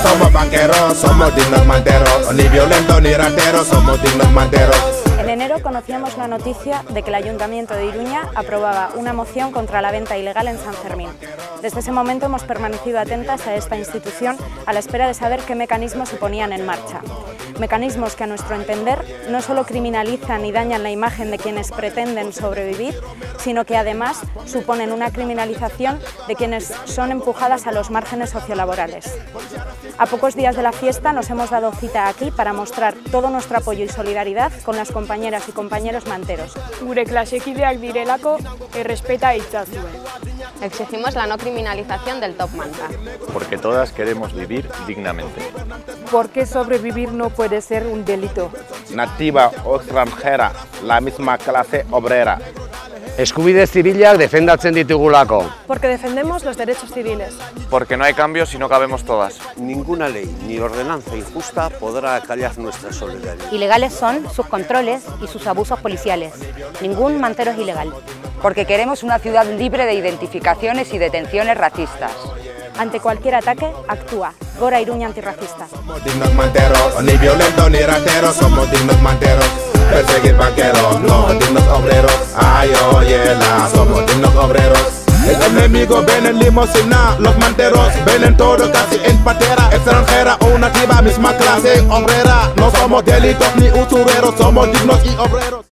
somos banqueros, somos dignos manteros, ni violentos ni rateros, somos dignos manteros. En enero conocíamos la noticia de que el Ayuntamiento de Iruña aprobaba una moción contra la venta ilegal en San Fermín. Desde ese momento hemos permanecido atentas a esta institución a la espera de saber qué mecanismos se ponían en marcha. Mecanismos que a nuestro entender no solo criminalizan y dañan la imagen de quienes pretenden sobrevivir, sino que además suponen una criminalización de quienes son empujadas a los márgenes sociolaborales. A pocos días de la fiesta nos hemos dado cita aquí para mostrar todo nuestro apoyo y solidaridad con las compañeras y compañeros manteros. Gure klasekideak direlako errespeta itzazue. Exigimos la no criminalización del top manta. Porque todas queremos vivir dignamente. Porque sobrevivir no puede ser un delito. Nativa o extranjera, la misma clase obrera. Eskubide zibilak defendatzen ditugulako. Porque defendemos los derechos civiles. Porque no hay cambio si no cabemos todas. Ninguna ley ni ordenanza injusta podrá acallar nuestra solidaridad. Ilegales son sus controles y sus abusos policiales. Ningún mantero es ilegal. Porque queremos una ciudad libre de identificaciones y detenciones racistas. Ante cualquier ataque, actúa. Gora Iruña Antirracista. Somos dignos manteros, ni violentos ni rateros, somos dignos manteros. Perseguir banqueros, no dignos obreros. Ay, óyela, somos dignos obreros. El enemigo ven en limosina, los manteros ven en todo casi en patera. Extranjera o nativa, misma clase obrera. No somos delitos ni usureros, somos dignos y obreros.